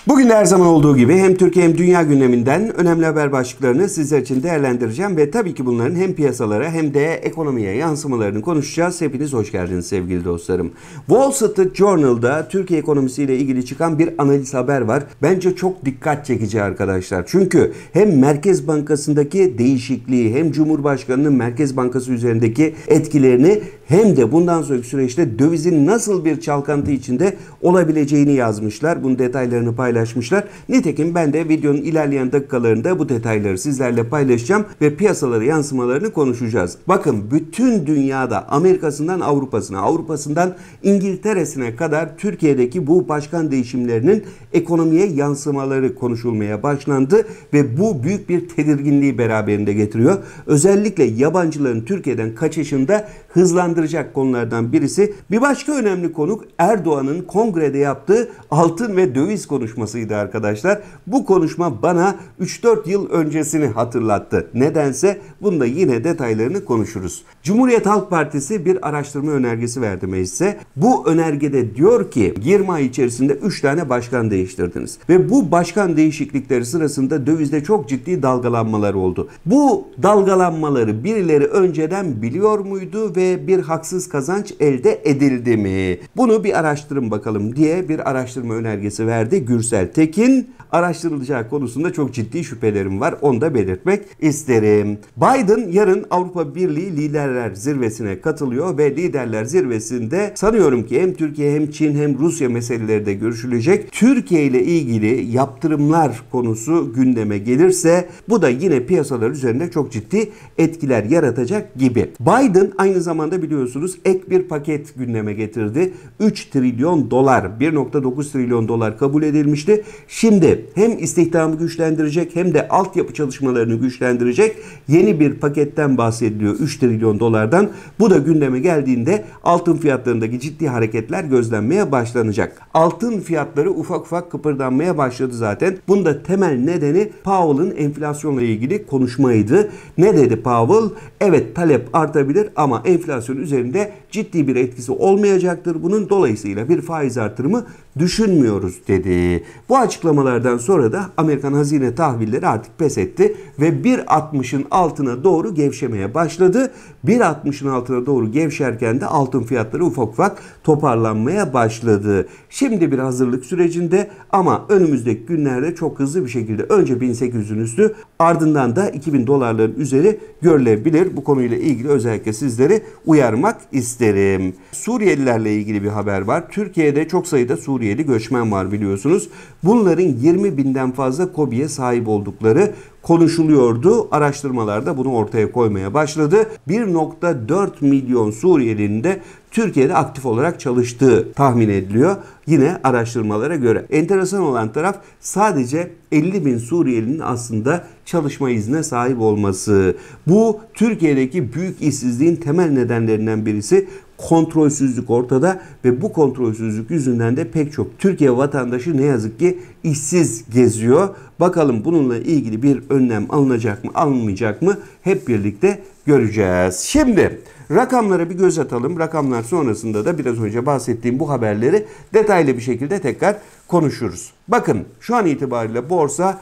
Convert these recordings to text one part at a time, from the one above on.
Bugün de her zaman olduğu gibi hem Türkiye hem dünya gündeminden önemli haber başlıklarını sizler için değerlendireceğim ve tabii ki bunların hem piyasalara hem de ekonomiye yansımalarını konuşacağız. Hepiniz hoş geldiniz sevgili dostlarım. Wall Street Journal'da Türkiye ekonomisiyle ilgili çıkan bir analiz haber var. Bence çok dikkat çekici arkadaşlar. Çünkü hem Merkez Bankası'ndaki değişikliği hem Cumhurbaşkanı'nın Merkez Bankası üzerindeki etkilerini hem de bundan sonraki süreçte dövizin nasıl bir çalkantı içinde olabileceğini yazmışlar. Bunun detaylarını paylaşmışlar. Nitekim ben de videonun ilerleyen dakikalarında bu detayları sizlerle paylaşacağım ve piyasalara yansımalarını konuşacağız. Bakın bütün dünyada Amerika'sından Avrupa'sına, Avrupa'sından İngiltere'sine kadar Türkiye'deki bu başkan değişimlerinin ekonomiye yansımaları konuşulmaya başlandı ve bu büyük bir tedirginliği beraberinde getiriyor. Özellikle yabancıların Türkiye'den kaçışında hızlandıracak konulardan birisi. Bir başka önemli konuk Erdoğan'ın kongrede yaptığı altın ve döviz konuşmasıydı arkadaşlar. Bu konuşma bana 3-4 yıl öncesini hatırlattı. Nedense bunda yine detaylarını konuşuruz. Cumhuriyet Halk Partisi bir araştırma önergesi verdi meclise. Bu önergede diyor ki 20 ay içerisinde 3 tane başkan değiştirdiniz. Ve bu başkan değişiklikleri sırasında dövizde çok ciddi dalgalanmalar oldu. Bu dalgalanmaları birileri önceden biliyor muydu ve bir haksız kazanç elde edildi mi? Bunu bir araştırın bakalım diye bir araştırma önergesi verdi Gürsel Tekin. Araştırılacağı konusunda çok ciddi şüphelerim var. Onu da belirtmek isterim. Biden yarın Avrupa Birliği Liderler Zirvesi'ne katılıyor ve Liderler Zirvesi'nde sanıyorum ki hem Türkiye hem Çin hem Rusya meseleleri de görüşülecek. Türkiye ile ilgili yaptırımlar konusu gündeme gelirse bu da yine piyasalar üzerinde çok ciddi etkiler yaratacak gibi. Biden aynı zamanda biliyorsunuz ek bir paket gündeme getirdi. 3 trilyon dolar, 1,9 trilyon dolar kabul edilmişti. Şimdi hem istihdamı güçlendirecek hem de altyapı çalışmalarını güçlendirecek yeni bir paketten bahsediliyor 3 trilyon dolardan. Bu da gündeme geldiğinde altın fiyatlarındaki ciddi hareketler gözlenmeye başlanacak. Altın fiyatları ufak ufak kıpırdanmaya başladı zaten. Bunda temel nedeni Powell'ın enflasyonla ilgili konuşmaydı. Ne dedi Powell? Evet, talep artabilir ama enflasyon üzerinde ciddi bir etkisi olmayacaktır. Bunun dolayısıyla bir faiz artırımı düşünmüyoruz dedi. Bu açıklamalardan sonra da Amerikan hazine tahvilleri artık pes etti ve 1.60'ın altına doğru gevşemeye başladı. 1.60'ın altına doğru gevşerken de altın fiyatları ufak ufak toparlanmaya başladı. Şimdi bir hazırlık sürecinde ama önümüzdeki günlerde çok hızlı bir şekilde önce 1800'ün üstü ardından da 2000 dolarların üzeri görülebilir. Bu konuyla ilgili özellikle sizleri uyarmak isterim. Suriyelilerle ilgili bir haber var. Türkiye'de çok sayıda Suriyeli göçmen var biliyorsunuz. Bunların 20 binden fazla KOBİ'ye sahip oldukları konuşuluyordu. Araştırmalarda bunu ortaya koymaya başladı. 1,4 milyon Suriyelinin de Türkiye'de aktif olarak çalıştığı tahmin ediliyor. Yine araştırmalara göre. Enteresan olan taraf sadece 50 bin Suriyelinin aslında çalışma iznine sahip olması. Bu Türkiye'deki büyük işsizliğin temel nedenlerinden birisi. Kontrolsüzlük ortada ve bu kontrolsüzlük yüzünden de pek çok Türkiye vatandaşı ne yazık ki işsiz geziyor. Bakalım bununla ilgili bir önlem alınacak mı, alınmayacak mı hep birlikte göreceğiz. Şimdi rakamlara bir göz atalım. Rakamlar sonrasında da biraz önce bahsettiğim bu haberleri detaylı bir şekilde tekrar konuşuruz. Bakın şu an itibariyle borsa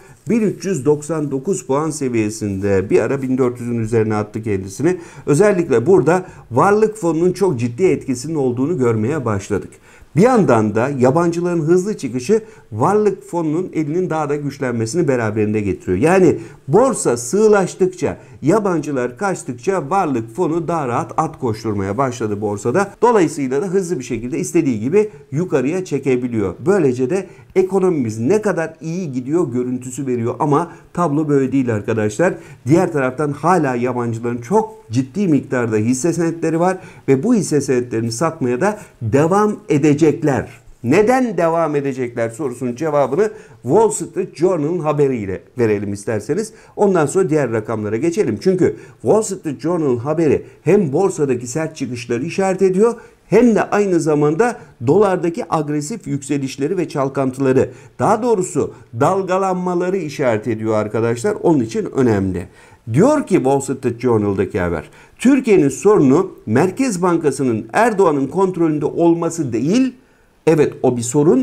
1399 puan seviyesinde, bir ara 1400'ün üzerine attı kendisini. Özellikle burada varlık fonunun çok ciddi etkisinin olduğunu görmeye başladık. Bir yandan da yabancıların hızlı çıkışı varlık fonunun elinin daha da güçlenmesini beraberinde getiriyor. Yani borsa sığlaştıkça, yabancılar kaçtıkça varlık fonu daha rahat at koşturmaya başladı borsada. Dolayısıyla da hızlı bir şekilde istediği gibi yukarıya çekebiliyor. Böylece de ekonomimiz ne kadar iyi gidiyor görüntüsü veriyor ama tablo böyle değil arkadaşlar. Diğer taraftan hala yabancıların çok ciddi miktarda hisse senetleri var ve bu hisse senetlerini satmaya da devam edecekler. Neden devam edecekler sorusunun cevabını Wall Street Journal'ın haberiyle verelim isterseniz. Ondan sonra diğer rakamlara geçelim. Çünkü Wall Street Journal'ın haberi hem borsadaki sert çıkışları işaret ediyor hem de aynı zamanda dolardaki agresif yükselişleri ve çalkantıları, daha doğrusu dalgalanmaları işaret ediyor arkadaşlar. Onun için önemli. Diyor ki Wall Street Journal'daki haber, Türkiye'nin sorunu Merkez Bankası'nın Erdoğan'ın kontrolünde olması değil, evet o bir sorun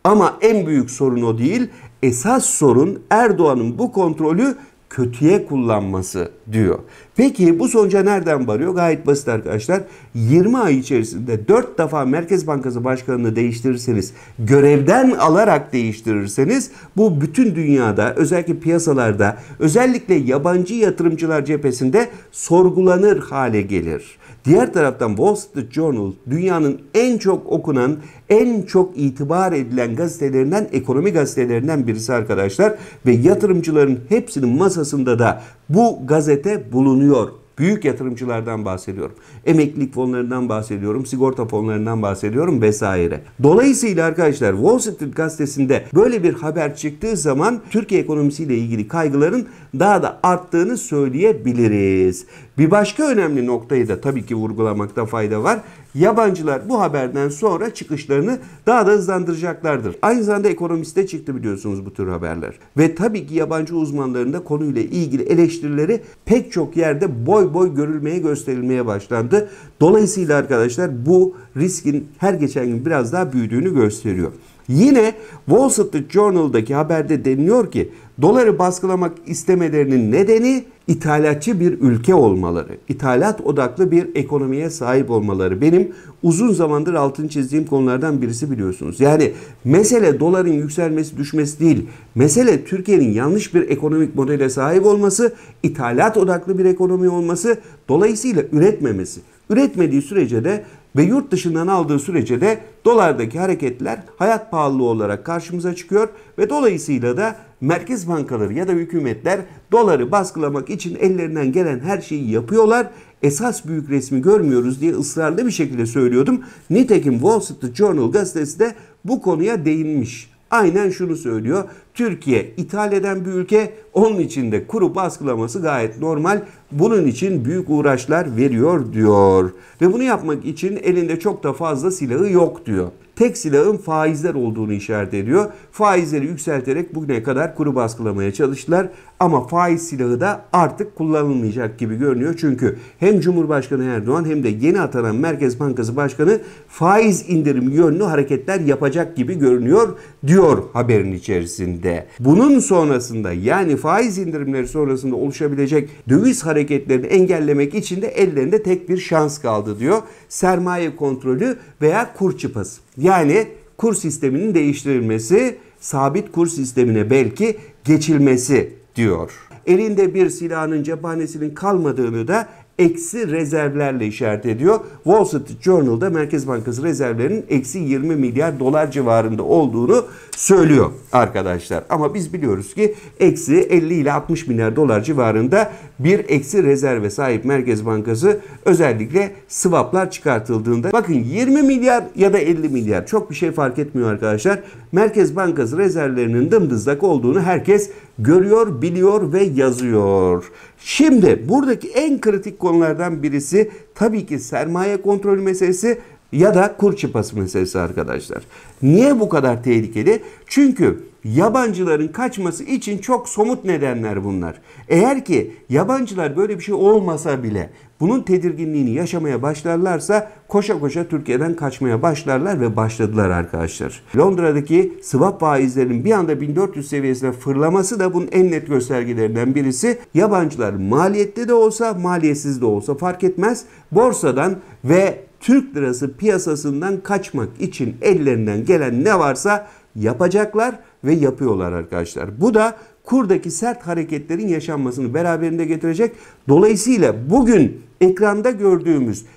Ama en büyük sorun o değil. Esas sorun Erdoğan'ın bu kontrolü kötüye kullanması diyor. Peki bu sonuca nereden varıyor? Gayet basit arkadaşlar. 20 ay içerisinde 4 defa Merkez Bankası Başkanı'nı değiştirirseniz, görevden alarak değiştirirseniz bu bütün dünyada, özellikle piyasalarda, özellikle yabancı yatırımcılar cephesinde sorgulanır hale gelir. Diğer taraftan Wall Street Journal dünyanın en çok okunan, en çok itibar edilen gazetelerinden, ekonomi gazetelerinden birisi arkadaşlar. Ve yatırımcıların hepsinin masasında da bu gazete bulunuyor. Büyük yatırımcılardan bahsediyorum. Emeklilik fonlarından bahsediyorum, sigorta fonlarından bahsediyorum vesaire. Dolayısıyla arkadaşlar Wall Street gazetesinde böyle bir haber çıktığı zaman Türkiye ekonomisiyle ilgili kaygıların daha da arttığını söyleyebiliriz. Bir başka önemli noktayı da tabii ki vurgulamakta fayda var. Yabancılar bu haberden sonra çıkışlarını daha da hızlandıracaklardır. Aynı zamanda Ekonomist'te çıktı biliyorsunuz bu tür haberler. Ve tabii ki yabancı uzmanların da konuyla ilgili eleştirileri pek çok yerde boy boy görülmeye, gösterilmeye başlandı. Dolayısıyla arkadaşlar bu riskin her geçen gün biraz daha büyüdüğünü gösteriyor. Yine Wall Street Journal'daki haberde deniliyor ki doları baskılamak istemelerinin nedeni ithalatçı bir ülke olmaları, ithalat odaklı bir ekonomiye sahip olmaları. Benim uzun zamandır altını çizdiğim konulardan birisi biliyorsunuz. Yani mesele doların yükselmesi düşmesi değil. Mesele Türkiye'nin yanlış bir ekonomik modele sahip olması, ithalat odaklı bir ekonomi olması, dolayısıyla üretmemesi. Üretmediği sürece de ve yurt dışından aldığı sürece de dolardaki hareketler hayat pahalılığı olarak karşımıza çıkıyor ve dolayısıyla da merkez bankaları ya da hükümetler doları baskılamak için ellerinden gelen her şeyi yapıyorlar. Esas büyük resmi görmüyoruz diye ısrarlı bir şekilde söylüyordum. Nitekim Wall Street Journal gazetesi de bu konuya değinmiş. Aynen şunu söylüyor. Türkiye ithal eden bir ülke, onun için de kuru baskılaması gayet normal. Bunun için büyük uğraşlar veriyor diyor. Ve bunu yapmak için elinde çok da fazla silahı yok diyor. Tek silahın faizler olduğunu işaret ediyor. Faizleri yükselterek bugüne kadar kuru baskılamaya çalıştılar. Ama faiz silahı da artık kullanılmayacak gibi görünüyor. Çünkü hem Cumhurbaşkanı Erdoğan hem de yeni atanan Merkez Bankası Başkanı faiz indirim yönlü hareketler yapacak gibi görünüyor diyor haberin içerisinde. Bunun sonrasında yani faiz indirimleri sonrasında oluşabilecek döviz hareketlerini engellemek için de ellerinde tek bir şans kaldı diyor. Sermaye kontrolü veya kur çıpası. Yani kur sisteminin değiştirilmesi, sabit kur sistemine belki geçilmesi diyor. Elinde bir silahın cephanesinin kalmadığını da eksi rezervlerle işaret ediyor. Wall Street Journal'da Merkez Bankası rezervlerinin eksi 20 milyar dolar civarında olduğunu söylüyor arkadaşlar. Ama biz biliyoruz ki eksi 50 ile 60 milyar dolar civarında bir eksi rezerve sahip Merkez Bankası, özellikle swaplar çıkartıldığında. Bakın 20 milyar ya da 50 milyar çok bir şey fark etmiyor arkadaşlar. Merkez Bankası rezervlerinin dımdızlak olduğunu herkes görüyor, biliyor ve yazıyor. Şimdi buradaki en kritik konulardan birisi tabii ki sermaye kontrolü meselesi ya da kur çıpası meselesi arkadaşlar. Niye bu kadar tehlikeli? Çünkü yabancıların kaçması için çok somut nedenler bunlar. Eğer ki yabancılar böyle bir şey olmasa bile bunun tedirginliğini yaşamaya başlarlarsa koşa koşa Türkiye'den kaçmaya başlarlar ve başladılar arkadaşlar. Londra'daki swap faizlerinin bir anda 1400 seviyesine fırlaması da bunun en net göstergelerinden birisi. Yabancılar maliyetli de olsa, maliyetsiz de olsa fark etmez, borsadan ve Türk lirası piyasasından kaçmak için ellerinden gelen ne varsa yapacaklar ve yapıyorlar arkadaşlar. Bu da kurdaki sert hareketlerin yaşanmasını beraberinde getirecek. Dolayısıyla bugün ekranda gördüğümüz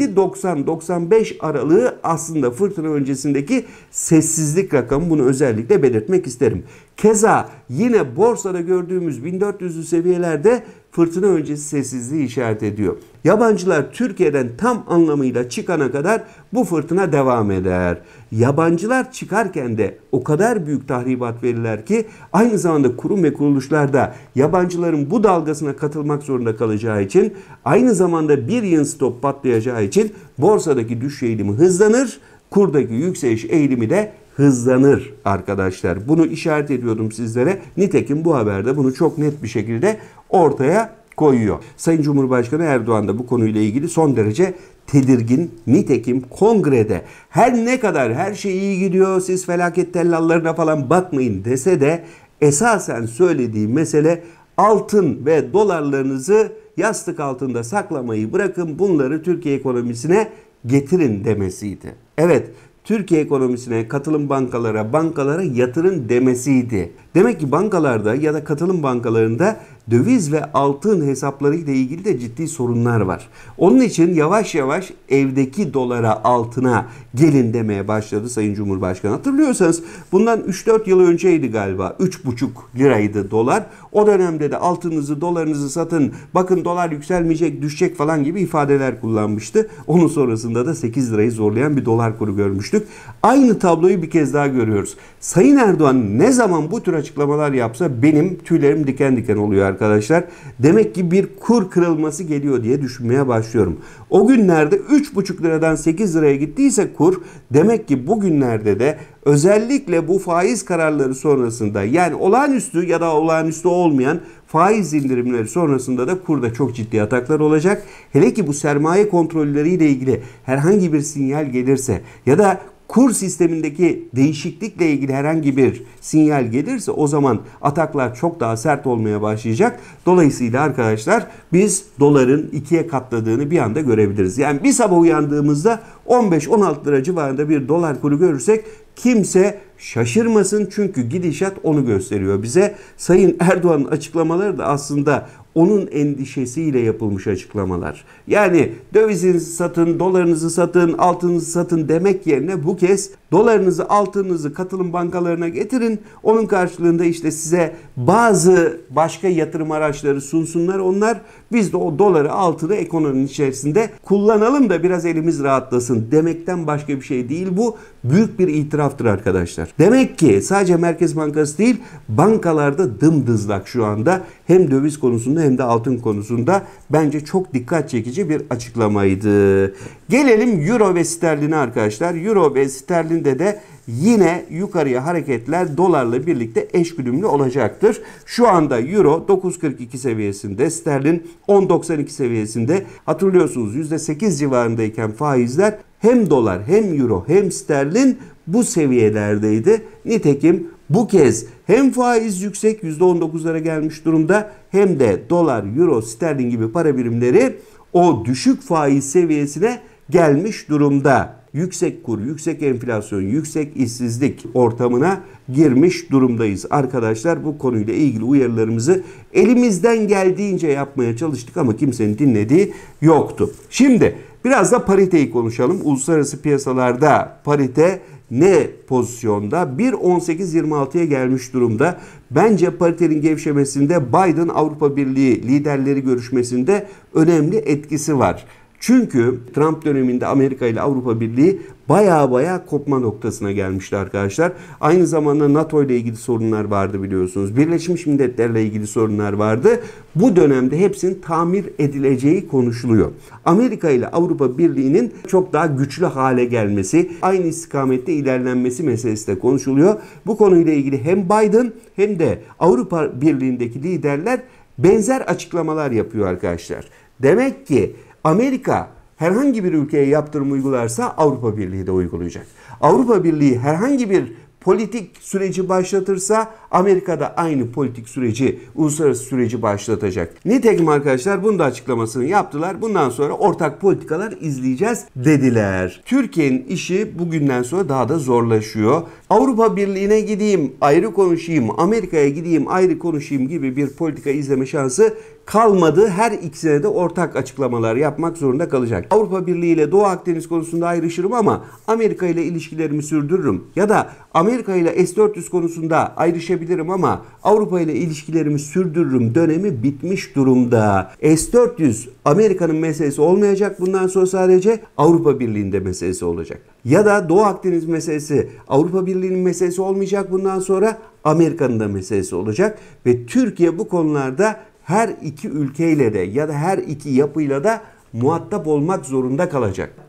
7.90-95 aralığı aslında fırtına öncesindeki sessizlik rakamı, bunu özellikle belirtmek isterim. Keza yine borsada gördüğümüz 1400'lü seviyelerde fırtına öncesi sessizliği işaret ediyor. Yabancılar Türkiye'den tam anlamıyla çıkana kadar bu fırtına devam eder. Yabancılar çıkarken de o kadar büyük tahribat verirler ki aynı zamanda kurum ve kuruluşlar da yabancıların bu dalgasına katılmak zorunda kalacağı için, aynı zamanda bir yığın stop patlayacağı için borsadaki düşüş eğilimi hızlanır, kurdaki yükseliş eğilimi de hızlanır arkadaşlar. Bunu işaret ediyordum sizlere. Nitekim bu haberde bunu çok net bir şekilde ortaya koyuyor. Sayın Cumhurbaşkanı Erdoğan da bu konuyla ilgili son derece tedirgin. Nitekim kongrede her ne kadar her şey iyi gidiyor, siz felaket tellallarına falan bakmayın dese de esasen söylediği mesele altın ve dolarlarınızı yastık altında saklamayı bırakın, bunları Türkiye ekonomisine getirin demesiydi. Evet, Türkiye ekonomisine, katılım bankalara yatırın demesiydi. Demek ki bankalarda ya da katılım bankalarında döviz ve altın hesapları ile ilgili de ciddi sorunlar var. Onun için yavaş yavaş evdeki dolara, altına gelin demeye başladı Sayın Cumhurbaşkanı. Hatırlıyorsanız bundan 3-4 yıl önceydi galiba. 3,5 liraydı dolar. O dönemde de altınınızı, dolarınızı satın, bakın dolar yükselmeyecek, düşecek falan gibi ifadeler kullanmıştı. Onun sonrasında da 8 lirayı zorlayan bir dolar kuru görmüştük. Aynı tabloyu bir kez daha görüyoruz. Sayın Erdoğan ne zaman bu tür açıklamalar yapsa benim tüylerim diken diken oluyor arkadaşlar. Demek ki bir kur kırılması geliyor diye düşünmeye başlıyorum. O günlerde 3,5 liradan 8 liraya gittiyse kur, demek ki bugünlerde de özellikle bu faiz kararları sonrasında, yani olağanüstü ya da olağanüstü olmayan faiz indirimleri sonrasında da kurda çok ciddi ataklar olacak. Hele ki bu sermaye kontrolleriyle ilgili herhangi bir sinyal gelirse ya da kur sistemindeki değişiklikle ilgili herhangi bir sinyal gelirse o zaman ataklar çok daha sert olmaya başlayacak. Dolayısıyla arkadaşlar biz doların 2'ye katladığını bir anda görebiliriz. Yani bir sabah uyandığımızda 15-16 lira civarında bir dolar kuru görürsek kimse şaşırmasın, çünkü gidişat onu gösteriyor bize. Sayın Erdoğan'ın açıklamaları da aslında onun endişesiyle yapılmış açıklamalar. Yani dövizinizi satın, dolarınızı satın, altınınızı satın demek yerine bu kez dolarınızı, altınınızı katılım bankalarına getirin. Onun karşılığında işte size bazı başka yatırım araçları sunsunlar onlar. Biz de o doları, altını ekonominin içerisinde kullanalım da biraz elimiz rahatlasın demekten başka bir şey değil bu. Büyük bir itiraftır arkadaşlar. Demek ki sadece Merkez Bankası değil, bankalarda dımdızlak şu anda, hem döviz konusunda hem de altın konusunda. Bence çok dikkat çekici bir açıklamaydı. Gelelim Euro ve sterline arkadaşlar. Euro ve sterlinde de yine yukarıya hareketler dolarla birlikte eşgüdümlü olacaktır. Şu anda Euro 9.42 seviyesinde, sterlin 10.92 seviyesinde. Hatırlıyorsunuz %8 civarındayken faizler hem dolar hem euro hem sterlin bu seviyelerdeydi. Nitekim bu kez hem faiz yüksek %19'lara gelmiş durumda, hem de dolar, euro, sterlin gibi para birimleri o düşük faiz seviyesine gelmiş durumda. Yüksek kur, yüksek enflasyon, yüksek işsizlik ortamına girmiş durumdayız. Arkadaşlar bu konuyla ilgili uyarılarımızı elimizden geldiğince yapmaya çalıştık ama kimsenin dinlediği yoktu. Şimdi biraz da pariteyi konuşalım. Uluslararası piyasalarda parite ne pozisyonda? 1.1826'ya gelmiş durumda. Bence paritenin gevşemesinde Biden Avrupa Birliği liderleri görüşmesinde önemli etkisi var. Çünkü Trump döneminde Amerika ile Avrupa Birliği baya kopma noktasına gelmişti arkadaşlar. Aynı zamanda NATO ile ilgili sorunlar vardı biliyorsunuz. Birleşmiş Milletler ile ilgili sorunlar vardı. Bu dönemde hepsinin tamir edileceği konuşuluyor. Amerika ile Avrupa Birliği'nin çok daha güçlü hale gelmesi, aynı istikamette ilerlenmesi meselesi de konuşuluyor. Bu konuyla ilgili hem Biden hem de Avrupa Birliği'ndeki liderler benzer açıklamalar yapıyor arkadaşlar. Demek ki Amerika herhangi bir ülkeye yaptırım uygularsa Avrupa Birliği de uygulayacak. Avrupa Birliği herhangi bir politik süreci başlatırsa Amerika da aynı politik süreci, uluslararası süreci başlatacak. Nitekim arkadaşlar bunun da açıklamasını yaptılar. Bundan sonra ortak politikalar izleyeceğiz dediler. Türkiye'nin işi bugünden sonra daha da zorlaşıyor. Avrupa Birliği'ne gideyim, ayrı konuşayım, Amerika'ya gideyim, ayrı konuşayım gibi bir politika izleme şansı kalmadı. Her ikisine de ortak açıklamalar yapmak zorunda kalacak. Avrupa Birliği ile Doğu Akdeniz konusunda ayrışırım ama Amerika ile ilişkilerimi sürdürürüm. Ya da Amerika ile S-400 konusunda ayrışabilirim ama Avrupa ile ilişkilerimi sürdürürüm dönemi bitmiş durumda. S-400 Amerika'nın meselesi olmayacak, bundan sonra sadece Avrupa Birliği'nde meselesi olacak. Ya da Doğu Akdeniz meselesi Avrupa Birliği'nin meselesi olmayacak, bundan sonra Amerika'nın da meselesi olacak. Ve Türkiye bu konularda her iki ülkeyle de ya da her iki yapıyla da muhatap olmak zorunda kalacak.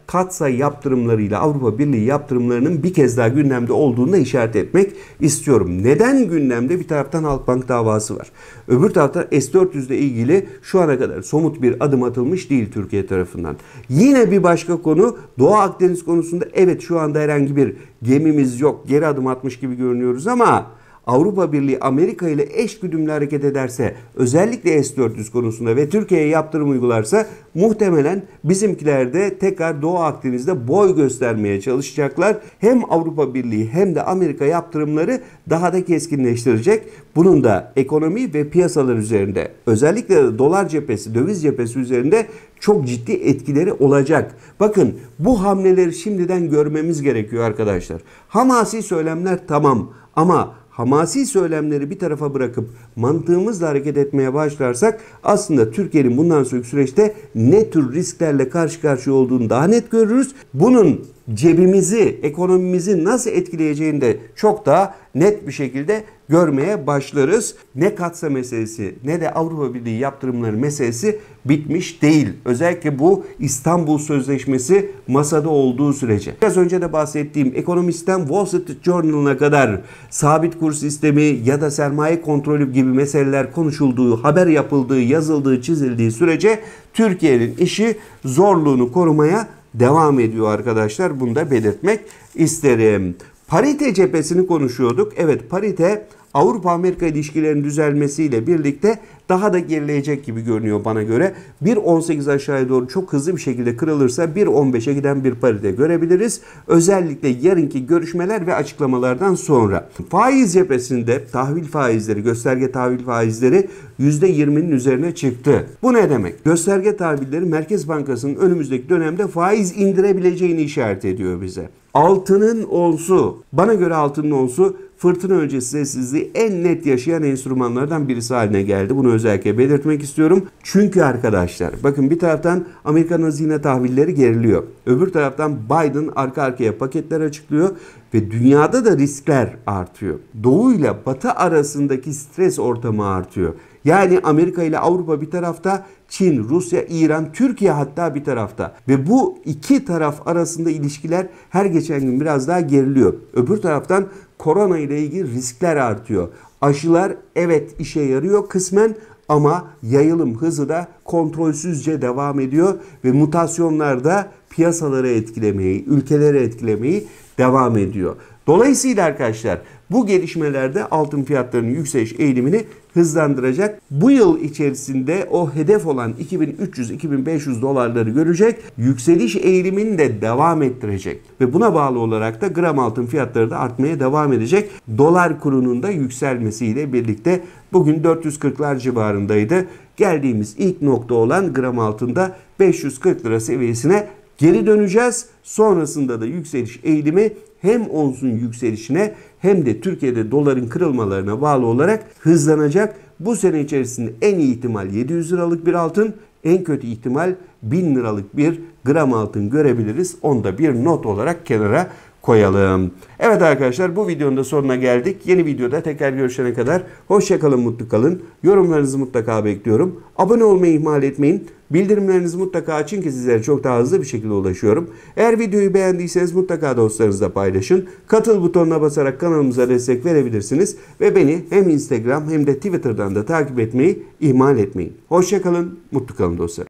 katsayı yaptırımlarıyla Avrupa Birliği yaptırımlarının bir kez daha gündemde olduğunu da işaret etmek istiyorum. Neden gündemde? Bir taraftan Halkbank davası var. Öbür taraftan S-400 ile ilgili şu ana kadar somut bir adım atılmış değil Türkiye tarafından. Yine bir başka konu Doğu Akdeniz konusunda, evet şu anda herhangi bir gemimiz yok, geri adım atmış gibi görünüyoruz ama Avrupa Birliği Amerika ile eşgüdümlü hareket ederse, özellikle S-400 konusunda ve Türkiye'ye yaptırım uygularsa muhtemelen bizimkiler de tekrar Doğu Akdeniz'de boy göstermeye çalışacaklar. Hem Avrupa Birliği hem de Amerika yaptırımları daha da keskinleştirecek. Bunun da ekonomi ve piyasalar üzerinde, özellikle de dolar cephesi, döviz cephesi üzerinde çok ciddi etkileri olacak. Bakın, bu hamleleri şimdiden görmemiz gerekiyor arkadaşlar. Hamasi söylemler tamam ama hamasi söylemleri bir tarafa bırakıp mantığımızla hareket etmeye başlarsak aslında Türkiye'nin bundan sonraki süreçte ne tür risklerle karşı karşıya olduğunu daha net görürüz. Bunun cebimizi, ekonomimizi nasıl etkileyeceğini de çok daha net bir şekilde görmeye başlarız. Ne katsa meselesi ne de Avrupa Birliği yaptırımları meselesi bitmiş değil. Özellikle bu İstanbul Sözleşmesi masada olduğu sürece. Biraz önce de bahsettiğim ekonomistten Wall Street Journal'ına kadar sabit kur sistemi ya da sermaye kontrolü gibi meseleler konuşulduğu, haber yapıldığı, yazıldığı, çizildiği sürece Türkiye'nin işi zorluğunu korumaya devam ediyor arkadaşlar. Bunu da belirtmek isterim. Parite cephesini konuşuyorduk. Evet, parite Avrupa-Amerika ilişkilerinin düzelmesiyle birlikte daha da gerileyecek gibi görünüyor bana göre. 1.18 aşağıya doğru çok hızlı bir şekilde kırılırsa 1.15'e giden bir parite görebiliriz. Özellikle yarınki görüşmeler ve açıklamalardan sonra. Faiz cephesinde tahvil faizleri, gösterge tahvil faizleri %20'nin üzerine çıktı. Bu ne demek? Gösterge tahvilleri Merkez Bankası'nın önümüzdeki dönemde faiz indirebileceğini işaret ediyor bize. Altının onsu, bana göre altının onsu fırtına öncesi sessizliği en net yaşayan enstrümanlardan birisi haline geldi. Bunu özellikle belirtmek istiyorum. Çünkü arkadaşlar bakın, bir taraftan Amerikan hazine tahvilleri geriliyor. Öbür taraftan Biden arka arkaya paketler açıklıyor ve dünyada da riskler artıyor. Doğu ile Batı arasındaki stres ortamı artıyor. Yani Amerika ile Avrupa bir tarafta, Çin, Rusya, İran, Türkiye hatta bir tarafta. Ve bu iki taraf arasında ilişkiler her geçen gün biraz daha geriliyor. Öbür taraftan korona ile ilgili riskler artıyor. Aşılar evet işe yarıyor kısmen ama yayılım hızı da kontrolsüzce devam ediyor. Ve mutasyonlar da piyasaları etkilemeyi, ülkeleri etkilemeyi devam ediyor. Dolayısıyla arkadaşlar bu gelişmelerde altın fiyatlarının yükseliş eğilimini hızlandıracak. Bu yıl içerisinde o hedef olan 2300-2500 dolarları görecek. Yükseliş eğilimini de devam ettirecek. Ve buna bağlı olarak da gram altın fiyatları da artmaya devam edecek. Dolar kurunun da yükselmesiyle birlikte bugün 440'lar civarındaydı. Geldiğimiz ilk nokta olan gram altında 540 lira seviyesine geri döneceğiz. Sonrasında da yükseliş eğilimi hem onsun yükselişine hem de Türkiye'de doların kırılmalarına bağlı olarak hızlanacak. Bu sene içerisinde en iyi ihtimal 700 liralık bir altın, en kötü ihtimal 1000 liralık bir gram altın görebiliriz. Onu da bir not olarak kenara koyalım. Evet arkadaşlar, bu videonun da sonuna geldik. Yeni videoda tekrar görüşene kadar hoşça kalın, mutlu kalın. Yorumlarınızı mutlaka bekliyorum. Abone olmayı ihmal etmeyin. Bildirimlerinizi mutlaka açın ki sizlere çok daha hızlı bir şekilde ulaşıyorum. Eğer videoyu beğendiyseniz mutlaka dostlarınızla paylaşın. Katıl butonuna basarak kanalımıza destek verebilirsiniz. Ve beni hem Instagram hem de Twitter'dan da takip etmeyi ihmal etmeyin. Hoşça kalın, mutlu kalın dostlar.